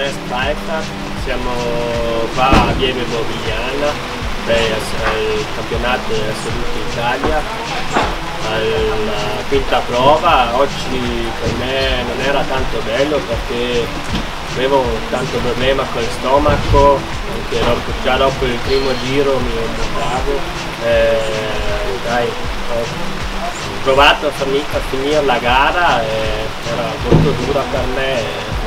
Andrea Spaifa, siamo qua a Lieve Movigliana al campionato assoluto Italia, alla quinta prova. Oggi per me non era tanto bello perché avevo tanto problema col stomaco, anche già dopo il primo giro mi buttavo. Dai, ho provato a finire la gara, era molto dura per me.